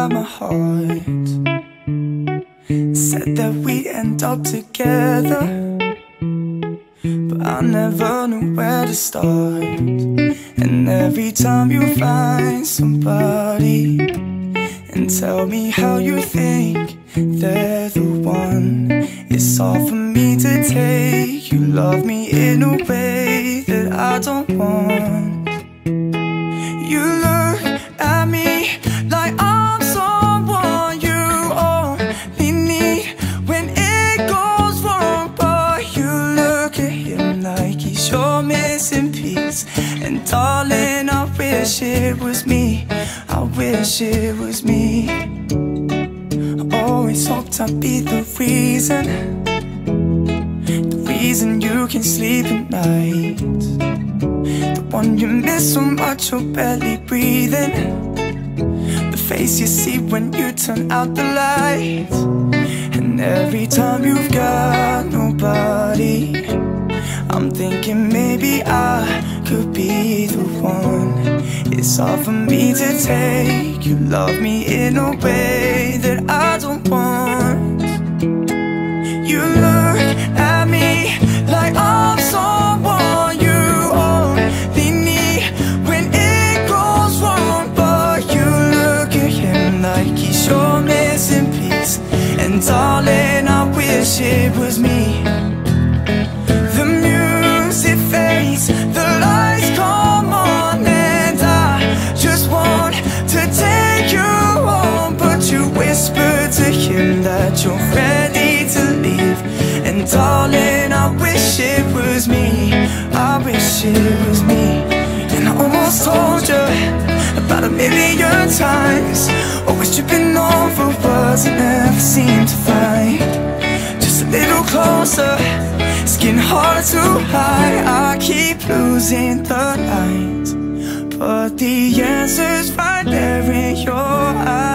inside my heart. Said that we'd end up together, but I never knew where to start. And every time you find somebody and tell me how you think they're the one, it's hard for me to take. You love me in a way that I don't want. You look at me like I'm someone you only need when it goes wrong, but you look at him like he's your missing piece. And darling, I wish it was me, I wish it was me. I always hoped I'd be the reason you can sleep at night, the one you miss so much you're barely breathing, the face you see when you turn out the lights. And every time you've got nobody, I'm thinking maybe I could be the one. It's hard for me to take. You love me in a way that I don't want. You look at me like I'm someone you only need when it goes wrong, but you look at him like he's your missing piece. And darling, I wish it was me. The music fades, the lights come on, and I just want to take you home, but you whisper to him that you're ready to leave. And darling, I wish it was me, I wish it was me. And I almost told you about 1,000,000 times, always tripping over words I never seem to find. Just a little closer, it's getting harder to hide. I keep losing the lines, but the answer's right there in your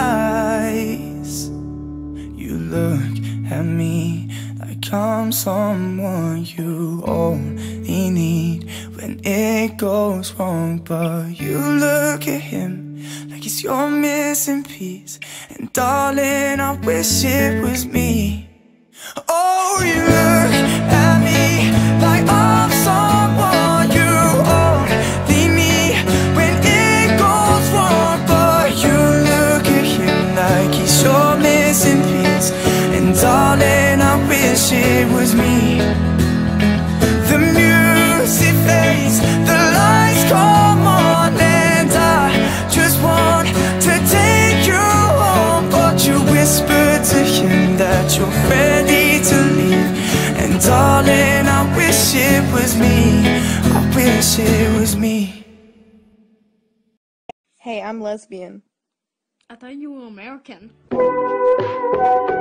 eyes. You look at me like I'm someone you only need when it goes wrong, but you look at him like he's your missing piece. And darling, I wish it was me. Oh, you look at me like I'm someone you only need when it goes wrong, but you look at him like he's your missing piece. And darling, I wish it was me. The music fades, the lights come on, and I just want to take you home, but you whisper to him that you're ready to leave. And darling, I wish it was me, I wish it was me. Hey, I'm lesbian. I thought you were American.